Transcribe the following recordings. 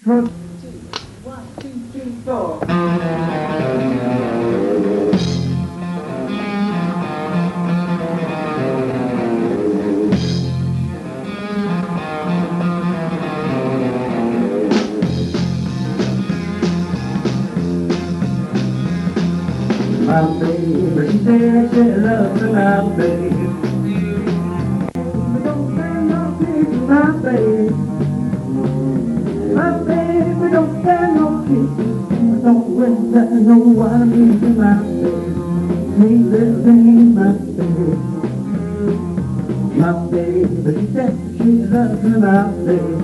1, 2, 3, 4. My baby, she said she loves me, my baby. But don't stand no kisses, my baby. My baby, don't stand no kisses. Don't let no one leave me, my baby. Sweet little thing, my baby. My baby, she said she loves me, my baby.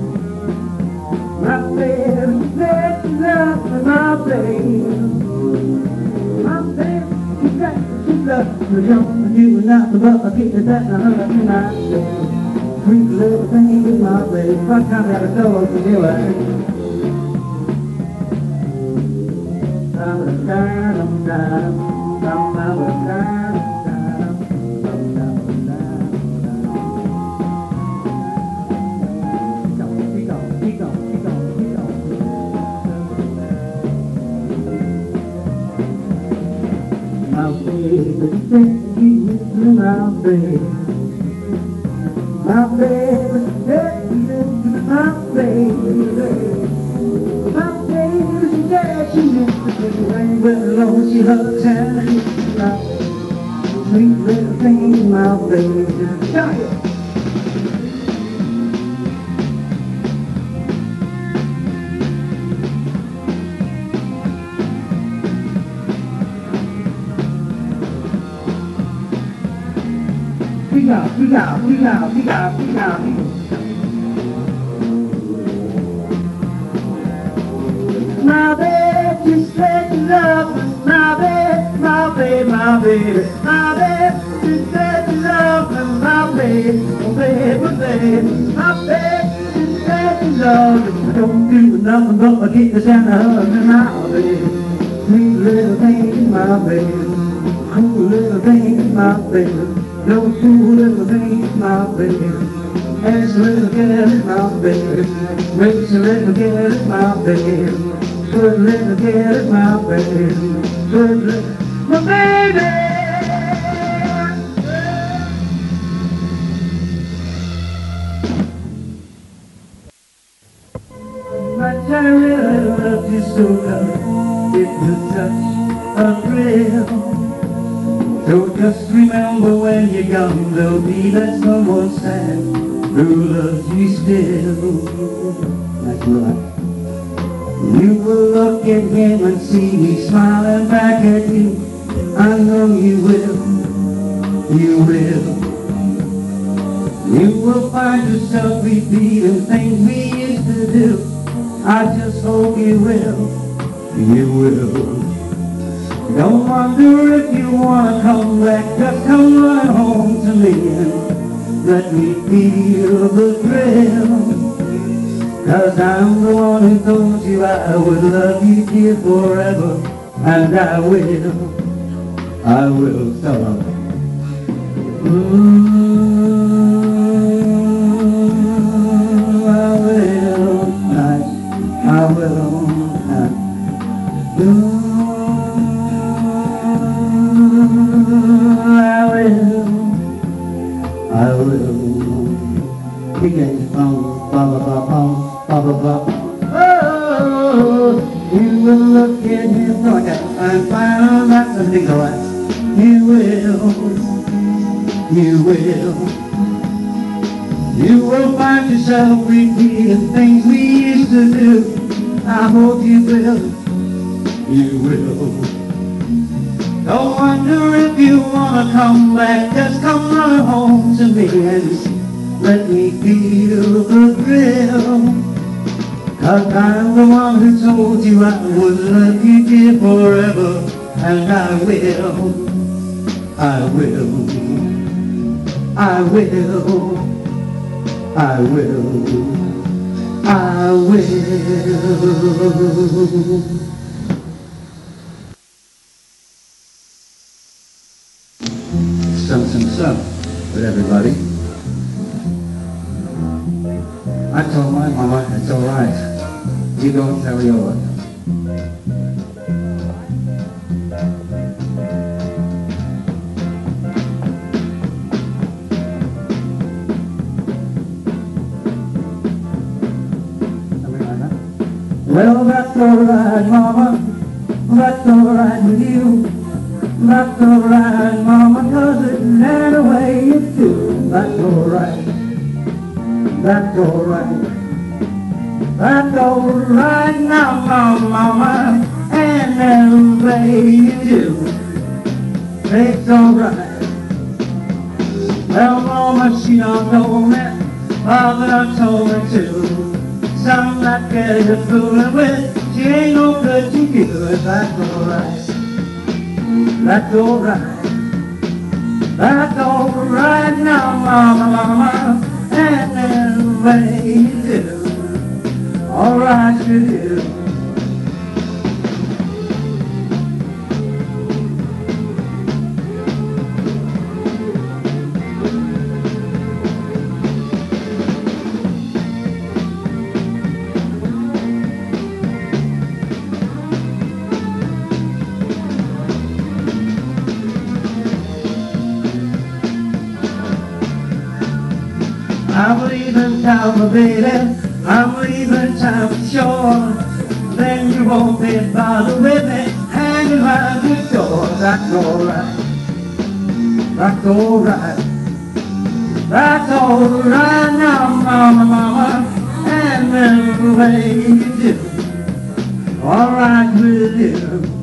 My baby, she said she loves me, my baby. My baby, she said she loves me, don't you nothing but a kiss that I love me, my baby. Sweet little thing, my baby. What kind of a dog to do it? My baby, said she is my baby. My baby, said she is my baby. My baby, she said she is the baby. But Lord, she hugs and kisses my sweet little thing, my baby. Shout it. Pick out. My baby, she said she loves me. My baby. My baby, she said she loves me. My baby. My baby, she said she loves me. Don't do nothing but get this and hug me, my baby. Sweet little thing, my baby. Cool little thing, my baby. Those cool little things, my baby. Ask a little girl, my baby. Raise a little girl, my baby. Good little girl, my baby. Good little, my baby. My child really loves you so good. It will touch a thrill. So just remember when you're gone, there'll be that someone sad who loves you still. That's right. You will look at him and see me smiling back at you. I know you will. You will find yourself repeating things we used to do. I just hope you will. Don't wonder if you wanna come back, just come running home to me and let me feel the thrill. 'Cause I'm the one who told you I would love you dear forever, and I will stop. I will. Begin from ba ba ba ba ba ba ba. Oh, you will look at him like that and find out that's a big one. You will find yourself repeating things we used to do. I hope you will. Don't wonder if you wanna come back, just come running home to me and let me feel the thrill. 'Cause I'm the one who told you I would love you dear forever, and I will. Some with everybody. I told my mama it's alright. You go and tell yours. Well, that's alright, Mama. That's alright with you. That's alright, Mama, 'cause it's the way you do. That's alright. That's alright. That's alright now, Mama, and the way you do. It's alright. Well, Mama, she don't know me. Father told me to. Some like girl you're fooling with, she ain't no good to you. That's alright. That's alright. That's alright now, Mama, and the way you do. Alright with you. I'm leaving town, baby, I'm leaving town for sure. Then you won't be bothered with me hanging around your door. That's alright. That's alright. That's alright now, Mama, and the way you do. Alright with you.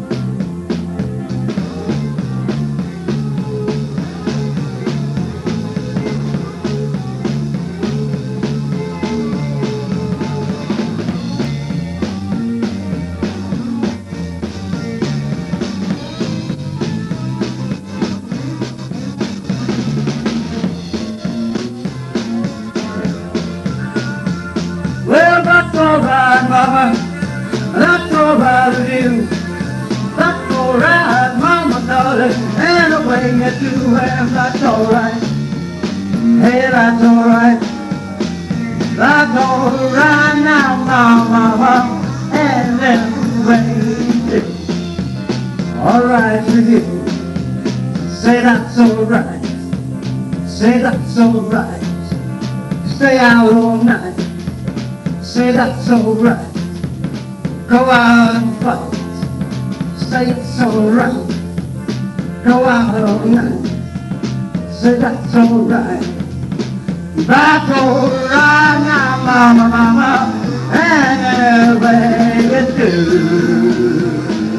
Well, that's alright, Mama, that's alright with you. That's alright, Mama, darling, and the way you do, and that's alright. Hey, that's alright. That's alright now, Mama, and the way you do. Alright with you. Say that's alright. Say that's alright. Stay out all night. Say that's alright. Go out and fight. Say it's alright. Go out all night. Say that's alright. That's alright now, Mama, and the way you do.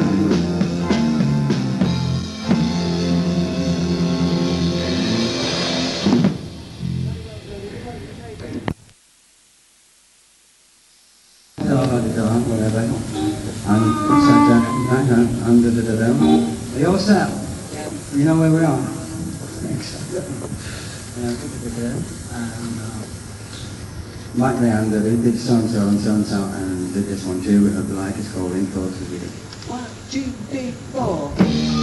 Whatever. Are you all set? You know where we are? Mike Leander did so-and-so and so-and-so and did this one too, and the like it's called In Close With You. 1, 2, 3, 4.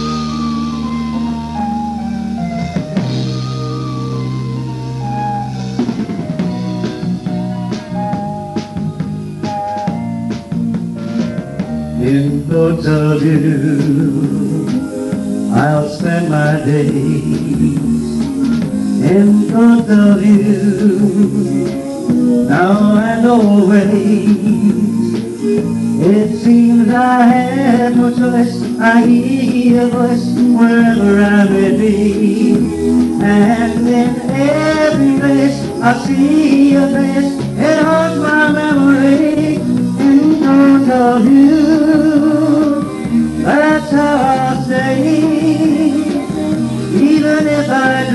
In thoughts of you, I'll spend my days. In thoughts of you, now and always. It seems I had no choice. I hear your voice wherever I may be, and in every place I see your face. It haunts my memory. In thoughts of you, that's how I'll stay, even if I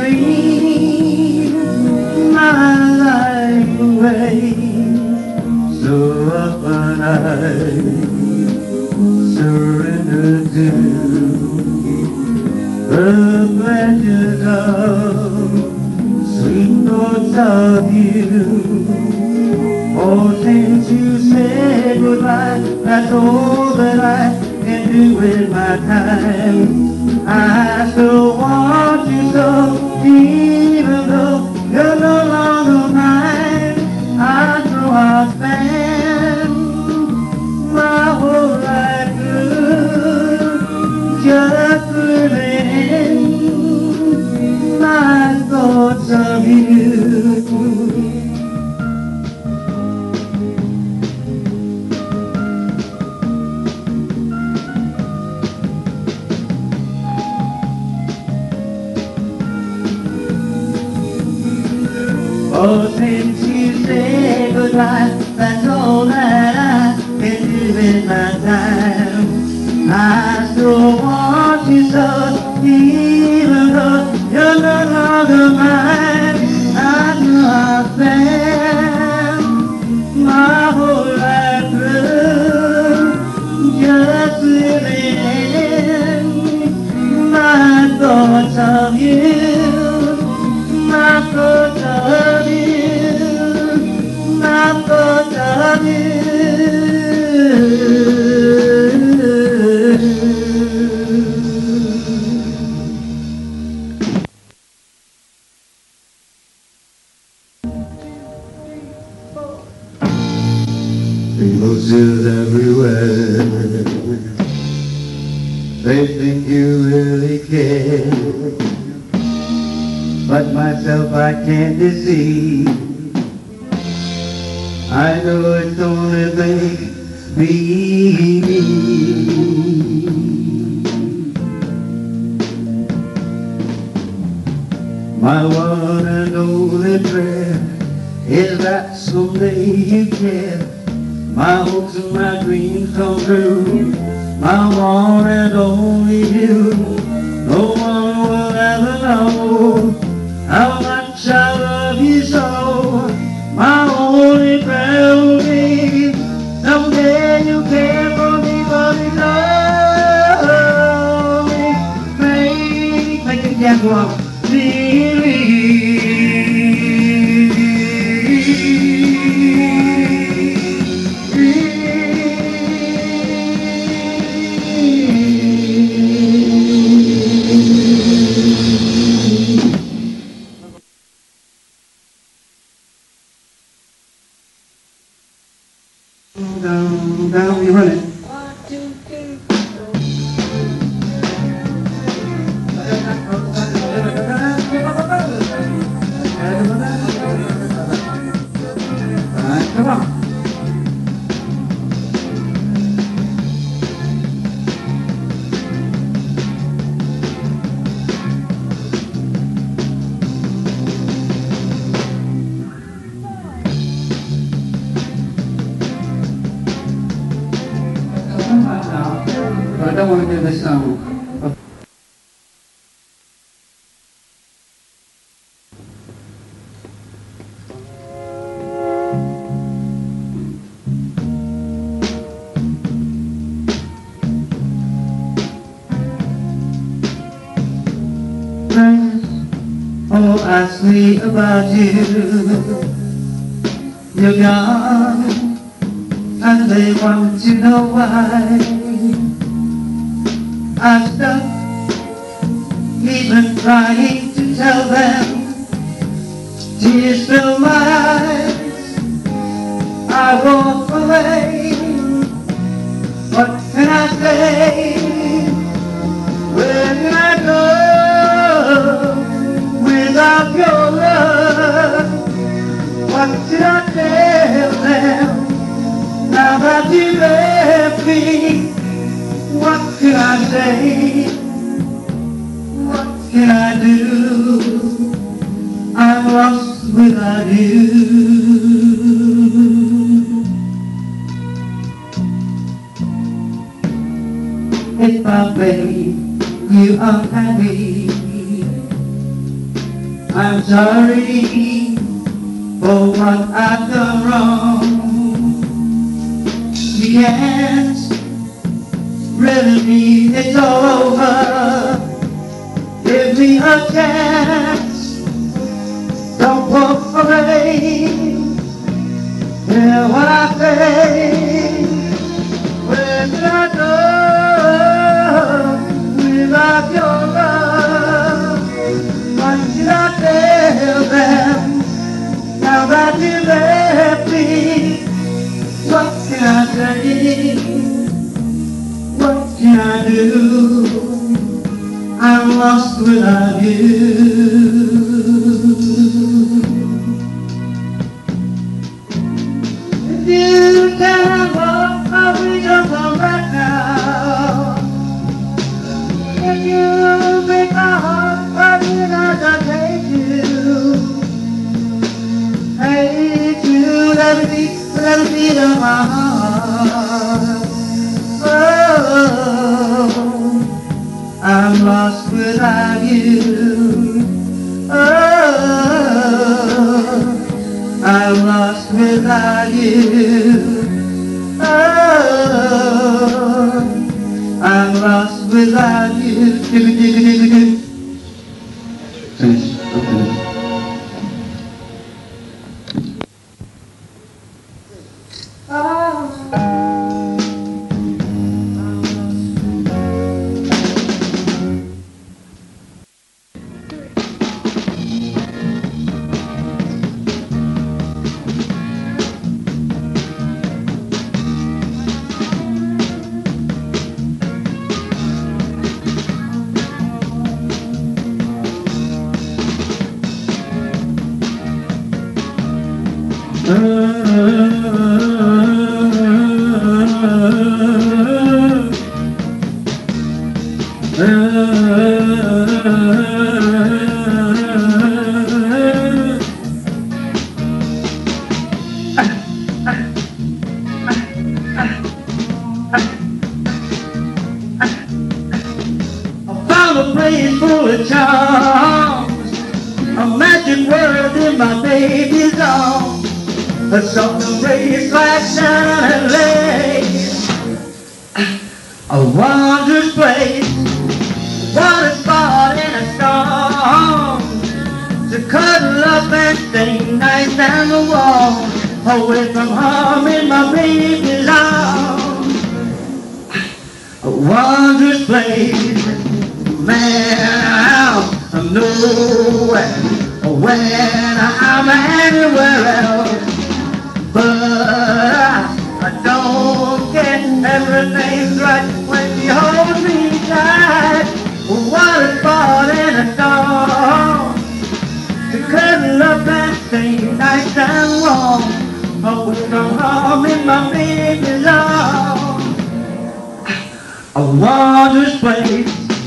dream my life away. So often I surrender to the pleasures of sweet thoughts of you. Oh, since you said goodbye, that's all that I can do with my time. I still want you so, even though you're no longer mine. I know I'll stand Oh, since you say goodbye, that's all that I can do in my time. I still want you so, even though you're no longer mine. I know I've spent my whole life through just living in my thoughts of you, my thoughts of you, my thoughts of you. Roses everywhere, they think you really care, but myself I can't deceive. I know it's only make me. My one and only prayer is that someday you care. My hopes and my dreams come true. My one and only you. No one will ever know how much I love you so. My only prayer will be someday you care for me, but it's only make it get one. Down, you run it. 1, 2, 3, 4. Alright, come on. I don't want to do this song. Oh, ask me about you. You're gone, and they want to know why. I'm stuck, even trying to tell them. Tears fill my eyes, I walk away. What can I say? Where can I go without your love? What should I tell them now that you left me? What can I say? What can I do? I'm lost without you. If I made you unhappy, I'm sorry for what I've done wrong. You can't really mean it's all over. Give me a chance, don't walk away. Hear what I say. Where can I go without your love? What should I tell them now that you left me? What can I say? What can I do? I'm lost without you. If you cannot walk, I'll be just come back now. If you break my heart, I'll be not to take you. I'm lost without you. Oh, I'm lost without you. Oh, I'm lost without you. Finish. I'm finished. A place full of charms, a magic world in my baby's arms, a soft embrace like Sunderland, a wondrous place, what a spot in a storm, to cuddle up and stay nice down the wall, away from home in my baby's arms, a wondrous place. Man, I'm nowhere when I'm anywhere else, but I don't get everything's right when you hold me tight. What a spot in a storm, to cuddle up and stay nice and warm, away from home in my baby's arms, a wondrous place.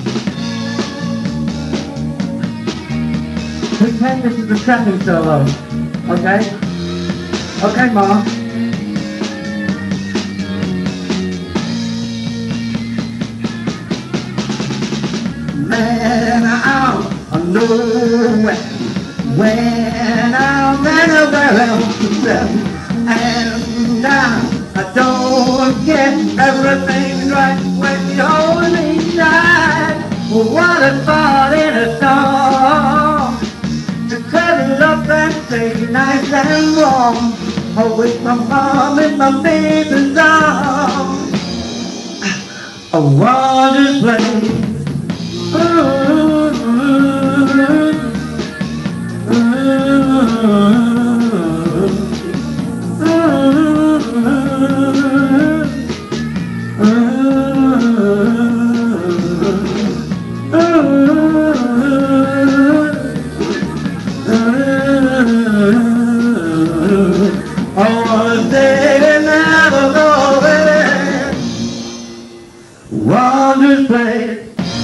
Pretend this is the second solo, okay? Okay, Mom. Man, I'm nowhere when I'm anywhere else, and I don't get everything right when you hold me tight. What a spot in a storm, to cuddle up and stay nice and warm, away from home in my baby's arms, a wondrous place. Wondrous place.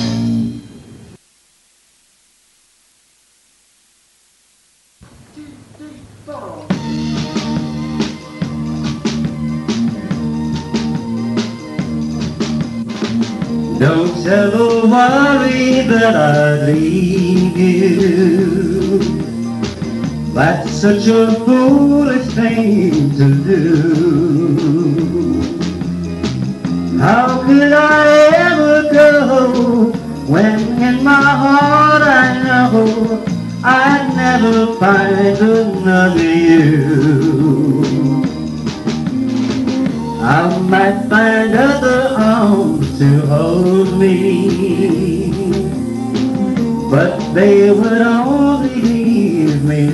Don't ever worry that I'd leave you. That's such a foolish thing to do. How could I ever go when in my heart I know I'd never find another you? I might find other arms to hold me, but they would only leave me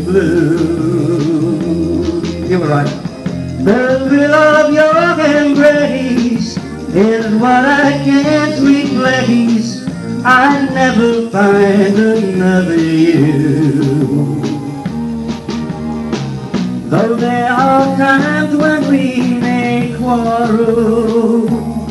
blue. You were right. The thrill of your embrace is what I can't replace. I'd never find another you. Though there are times when we may quarrel,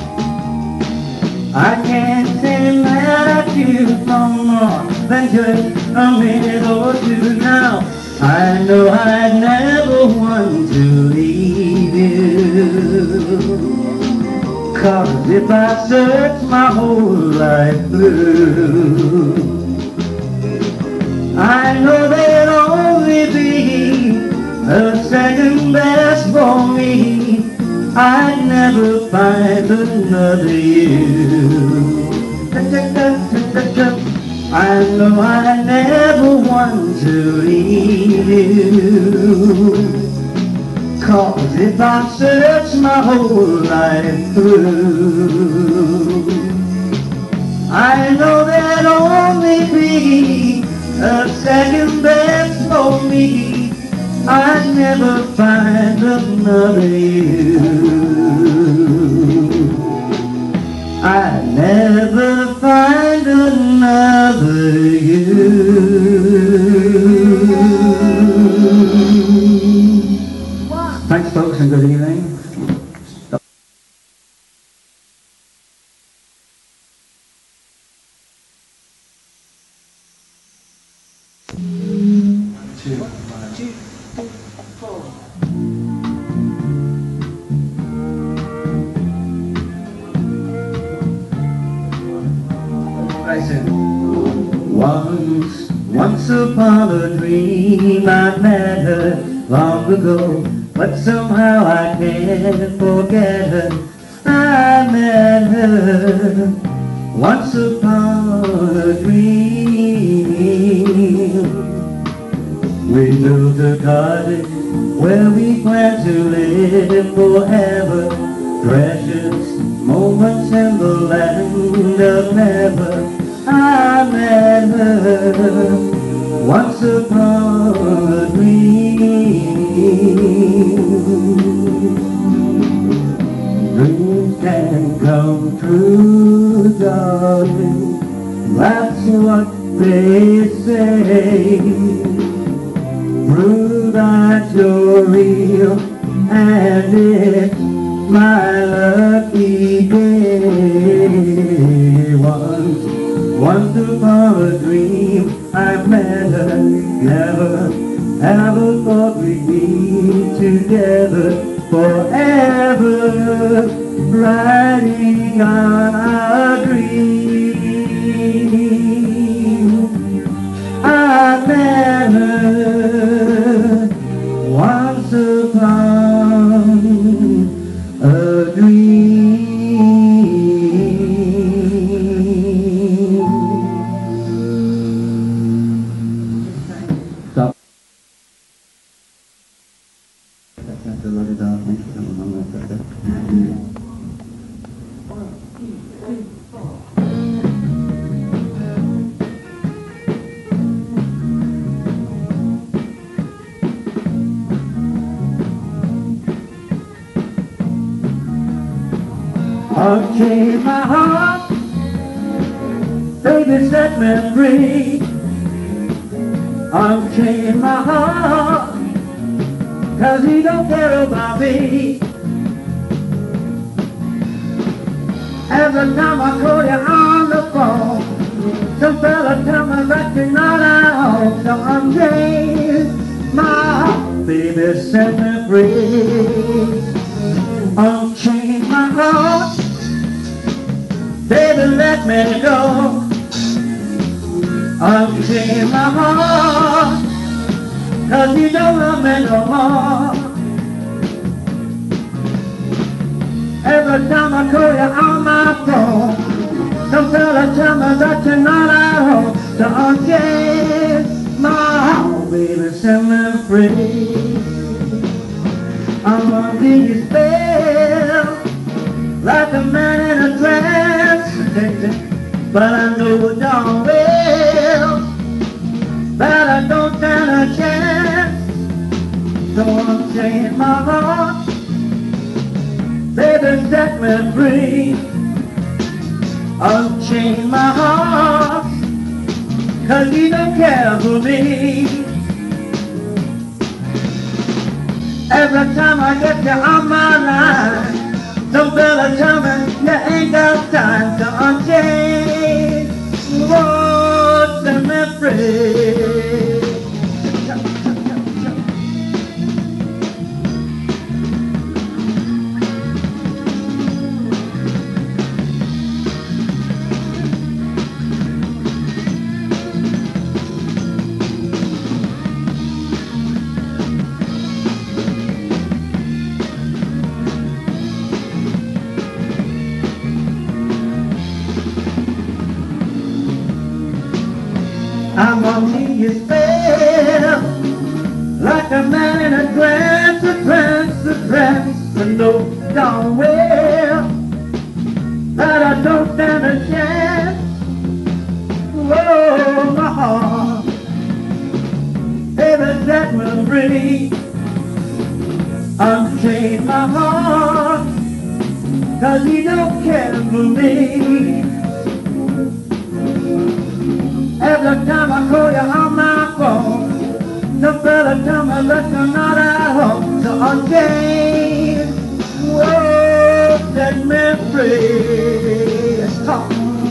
I can't stay mad at you for more than just a minute or two now. I know I'd never want to leave you. 'Cause if I search my whole life through, I know there'll only be a second best for me. I'd never find another you. I know I never want to leave you. 'Cause if I search my whole life through, I know there'll only be a second best for me. I'd never find another you. I'd never find another you. Thanks folks and good evening. Once upon a dream I met her long ago, but somehow I can't forget her. I met her once upon a dream. We built a cottage where we plan to live forever. Precious moments in the land of never. I met her once upon a dream. Dreams can come true, darling, that's what they say. Prove that you're real, and it's my lucky day. Once upon a dream I met her, never ever thought we'd be together forever, riding on our dream. I met her once upon a dream. Unchain my heart, baby, set me free. Unchain my heart, 'cause he don't care about me. Every time I call you on the phone, some fella tell me that you're not at home. So unchain my heart, baby, set me free. Unchain my heart, baby, let me go. Unchain my heart, 'cause you don't love me no more. Every time I call you on my phone, some fella tell me that you're not at home. So unchain my heart, baby, set me free. I'm under your spell, like a man in a trance, but I know darn well that I don't stand a chance. So unchain my heart, baby, set me free. Unchain my heart, 'cause you don't care for me. Every time I get you on my line, some fella tell me you ain't got time to unchain. Whoa, set me free. I'm under your spell, like a man in a trance, a trance, a trance. I know darn well that I don't stand a chance. Whoa, my heart, baby, set me free. Unchain my heart, 'cause you don't care for me. Every time I call you on my phone, the fella tell me that you're not at home. So unchain, whoa, set me free. Let's talk.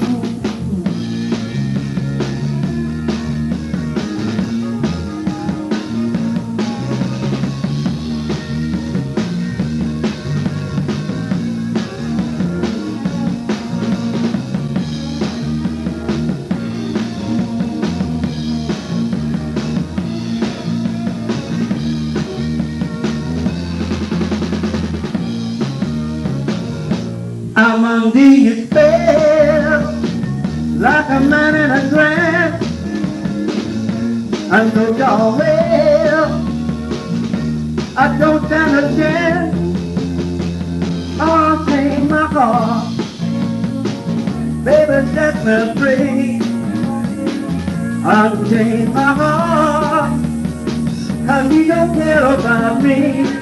I'm under your spell, like a man in a trance. I know darn well I don't stand a chance. Unchain my heart, baby, set me free. Unchain my heart, 'cause you don't care about me.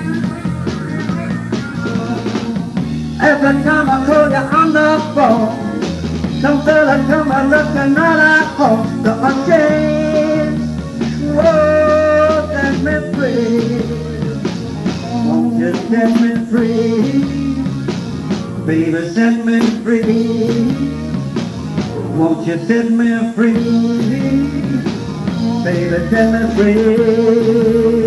Every time I call you on the phone, some fella tell me look you're not at home. So unchain, whoa, set me free. Won't you set me free? Baby, set me free. Won't you set me free? Baby, set me free.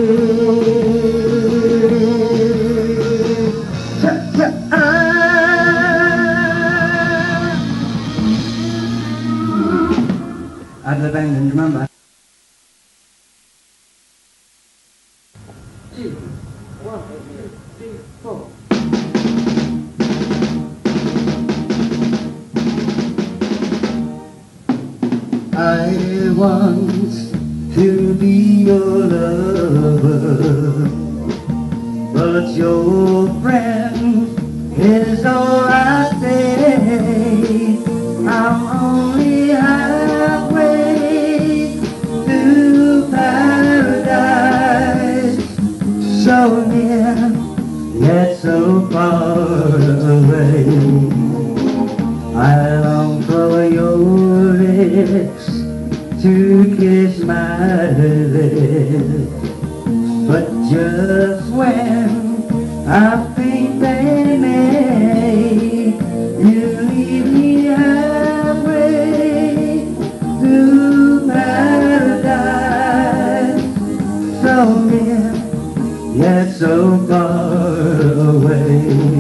I'd the band and remember. 2, 1, 3, 4. I want to be your lover, but your friend is all I say. I'm only halfway to paradise, so near yet so far away. I long for your lips to kiss my lips, but just when I think they may, you leave me halfway to paradise, so near yet so far away.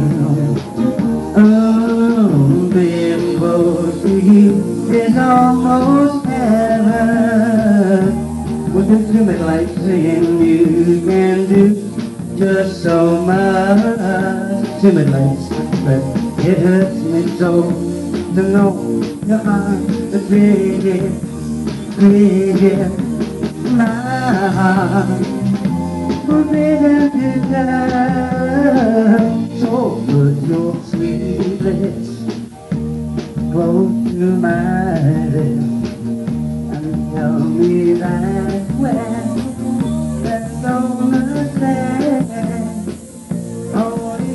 Oh, being close to you is almost heaven. With the timid light saying you can do just so much. Timid lights, but it hurts me so to know your heart is beating, beating my heart. Forbidden to love, so put your sweet lips close to my lips and tell me that when there's so much left, only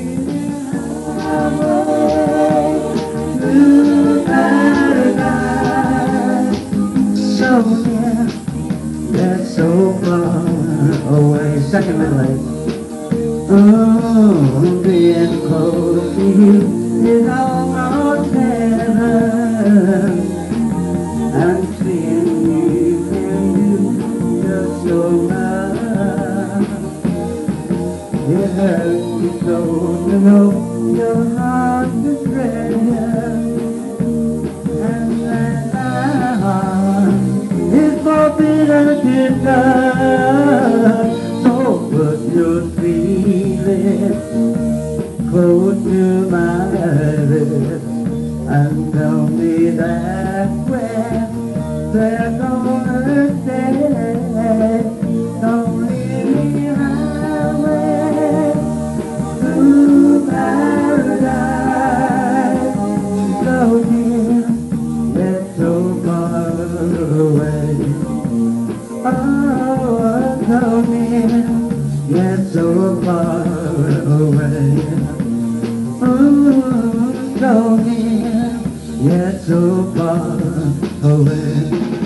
halfway to paradise, so near, yet so far away. Second midnight. Oh, being close to you is almost heaven, and seeing you can do just so much. It hurts me so to know your heart is treasure, and that my heart is forbidden to love. So put your sweet lips close to my lips and tell me that when there's no so near, yet so far away. So near, yet so far away.